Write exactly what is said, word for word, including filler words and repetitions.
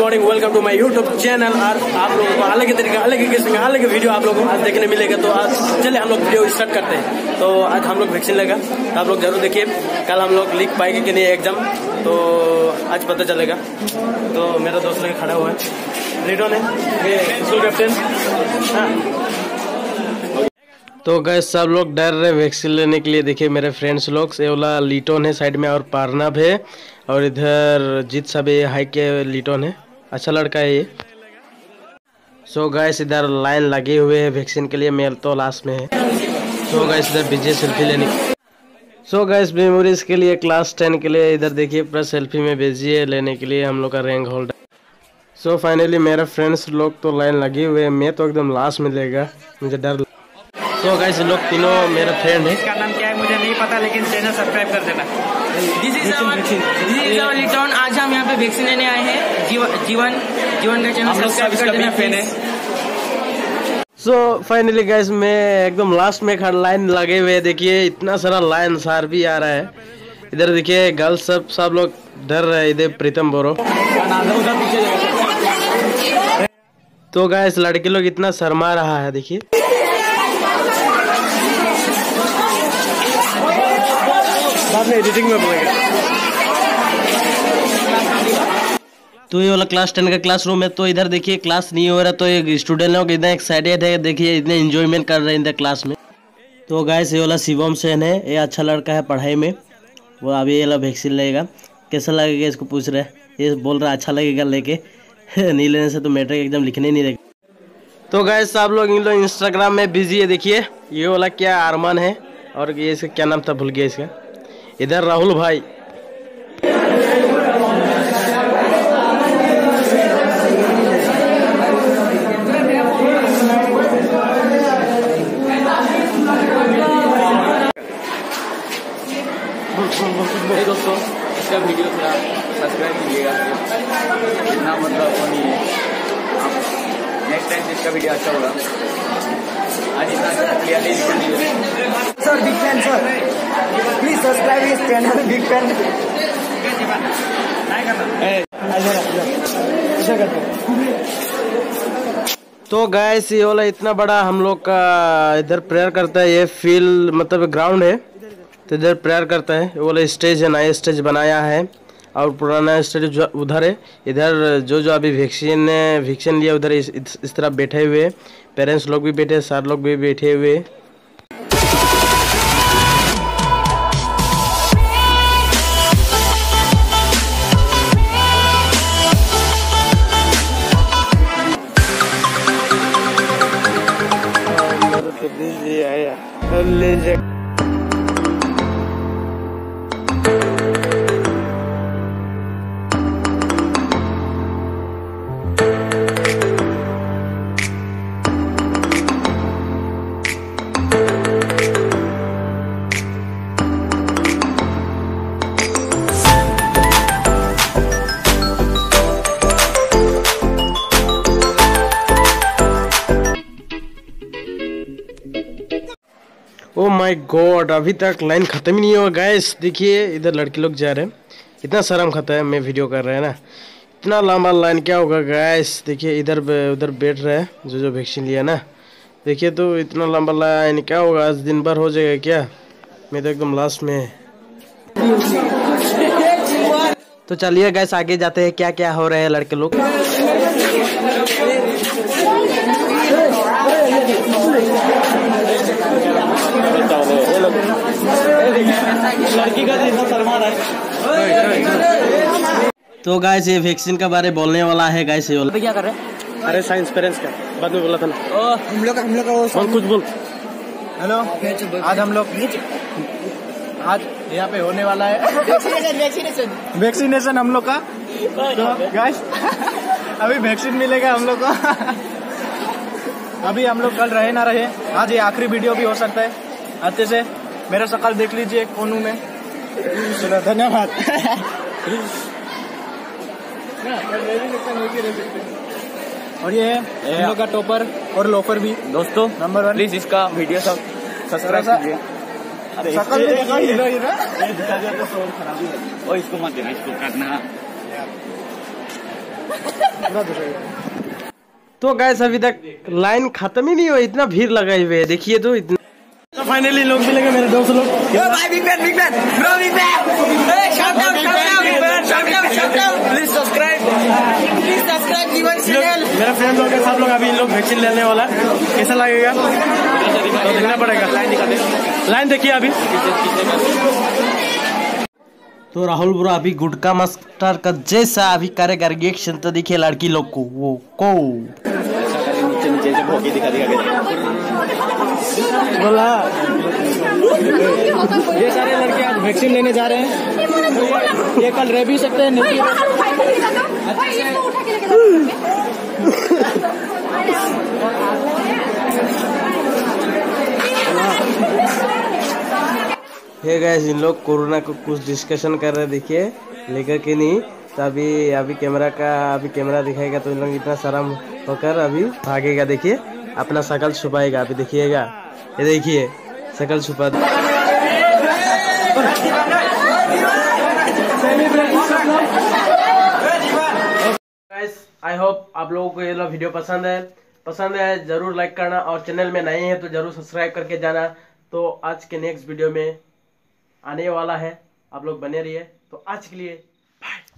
Morning, welcome to my YouTube channel. और आप लोगों को अलग ही तरीका अलग ही किस्म का अलग ही वीडियो आप लोगों को आज देखने मिलेगा। तो आज चलिए हम लोग वीडियो स्टार्ट करते हैं। तो आज हम लोग वैक्सीन लेगा, तो आप लोग जरूर देखिए। कल हम लोग लिख पाएंगे कि नहीं एग्जाम, तो आज पता चलेगा। तो मेरा दोस्त लोग खड़ा हुआ है, लीडन है, ये स्कूल कैप्टन। हाँ तो गैस सब लोग डर रहे वैक्सीन लेने के लिए। देखिए मेरे फ्रेंड्स लोग, ये वाला लीटोन है साइड में और पारनाब है, और इधर जीत सब है, हाई के लीटोन है, अच्छा लड़का है ये। सो गैस इधर लाइन लगे हुए हैं वैक्सीन के लिए, मेल तो लास्ट में है। सो गैस इधर बीजे सेल्फी लेने। सो गैस मेमोरीज के लिए क्लास टेन के लिए इधर देखिए पूरा सेल्फी में भेजिए लेने के लिए हम लोग का रैंक होल्डर। सो फाइनली मेरे फ्रेंड्स लोग तो लाइन लगे हुए हैं, मैं तो एकदम लास्ट में लेगा, मुझे डर। तो गाइस लोग तीनों मेरा फ्रेंड है। इसका नाम क्या है मुझे नहीं पता, लेकिन चैनल सब्सक्राइब कर देना। दिस इज आवर लीटोन। आज हम यहाँ पे वैक्सीन लेने आए हैं। जीवन जीवन जीवन का चैनल सब्सक्राइब कर देना फ्रेंड। सो फाइनली गाइस मैं एकदम लास्ट में खड़ा, लाइन लगे हुए। देखिए इतना सारा लाइन सार भी आ रहा है। इधर देखिए गर्ल्स सब सब लोग डर रहे हैं। इधर प्रीतम बोरो। तो गाइस लड़के लोग इतना शर्मा रहा है, देखिए बाद में एडिटिंग में बोलेगा। तो ये वाला क्लास टेन का क्लासरूम है। तो इधर देखिए क्लास नहीं हो रहा, तो ये स्टूडेंट लोग इतना एक्साइटेड है, देखिए इतने एंजॉयमेंट कर रहे हैं इधर क्लास में। तो गाइस ये वाला शिवम सेन है, ये अच्छा लड़का है पढ़ाई में, वो अभी ये वाला वैक्सीन लेगा। कैसा लगेगा इसको पूछ रहा है, ये बोल रहा है अच्छा लगेगा लेके नहीं लेने से तो मैट्रिक एग्जाम लिखने नहीं देगा। तो गाइस आप लोग इन लोग इंस्टाग्राम में बिजी है। देखिए ये वाला क्या अरमान है, और ये इसका क्या नाम था भूल गया इसका। इधर राहुल भाई। दोस्तों इसका वीडियो थोड़ा सब्सक्राइब कीजिएगा, इतना मतलब वो नहीं है। नेक्स्ट टाइम इसका वीडियो अच्छा होगा। आज इतना clearly sir big fan sir, please subscribe this channel big fan. तो गाइस ये वाला इतना बड़ा हम लोग का इधर प्रेयर करता है। ये फील्ड मतलब ग्राउंड है, तो इधर प्रेयर करता है। ये वाला स्टेज है, नया स्टेज बनाया है, और पुराना स्टेज उधर है। इधर जो जो अभी वैक्सीन वैक्सीन लिया उधर इस, इस तरफ बैठे हुए, पेरेंट्स लोग भी बैठे, सर लोग भी बैठे हुए। ओ माय गॉड, अभी तक लाइन खत्म ही नहीं हुआ गाइस। देखिए इधर लड़के लोग जा रहे हैं, इतना शर्म खाता है, मैं वीडियो कर रहा है ना, इतना लंबा लाइन क्या होगा गाइस। देखिए इधर उधर बैठ रहे हैं जो जो वैक्सीन लिया ना। देखिए तो इतना लंबा लाइन क्या होगा, आज दिन भर हो जाएगा क्या। मैं तो एकदम लास्ट में है। तो चलिए गाइस आगे जाते हैं, क्या क्या हो रहे हैं लड़के लोग। तो गाइस ये वैक्सीन के बारे बोलने वाला है गाइस। ये वाला क्या कर रहे हैं? अरे साइंस पेरेंट्स का बाद में बोला था ना। ओ हम लोग हम लोग का कुछ बोल। हेलो, आज हम लोग आज यहाँ पे होने वाला है वैक्सीनेशन वैक्सीनेशन हम लोग का। तो गाइस अभी वैक्सीन मिलेगा हम लोग को। अभी हम लोग कल रहे ना रहे, आज ये आखिरी वीडियो भी हो सकता है। अच्छे से मेरा शक्ल देख लीजिए कौन हूँ मैं। चलो धन्यवाद। और ये है हम लोग का टॉपर और लोफर भी दोस्तों नंबर वन। प्लीज इसका वीडियो सब सब्सक्राइब कीजिए। शक्ल में देखो हीरो हीरो दिखा दिया तो शोर खराब ही है। और इसको मत देना, इसको काटना। तो गाइस अभी तक लाइन खत्म ही नहीं हुई, इतना भीड़ लगाए हुए है, देखिए तो इतना। तो फाइनली लोग मिलेंगे मेरे दोस्त लोग। Please subscribe please subscribe Jeevan channel. मेरा फ्रेंड लोग सब लोग अभी इन लोग वैक्सीन लेने वाला है, कैसा लगेगा तो देखना पड़ेगा। लाइन दिखा दे, लाइन देखिए अभी। तो राहुल ब्रो अभी गुटका मास्टर का जैसा अभी करेगा रिएक्शन, तो देखिए लड़की लोग को वो को नीचे नीचे से भोगी दिखा दिखा बोला। ये सारे लड़के आज वैक्सीन लेने जा रहे हैं, ये कल रह भी सकते हैं नहीं। हे गाइस इन लोग कोरोना को कुछ डिस्कशन कर रहे, देखिए लेकर के नहीं। तो अभी अभी कैमरा का अभी कैमरा दिखाएगा तो इन लोग इतना शर्म होकर अभी भागेगा, देखिए अपना शकल छुपाएगा। अभी देखिएगा, ये देखिए शकल छुपा। गाइस आई होप आप लोगों को ये लो वीडियो पसंद है पसंद है जरूर लाइक करना, और चैनल में नए हैं तो जरूर सब्सक्राइब करके जाना। तो आज के नेक्स्ट वीडियो में आने वाला है, आप लोग बने रहिए। तो आज के लिए बाय।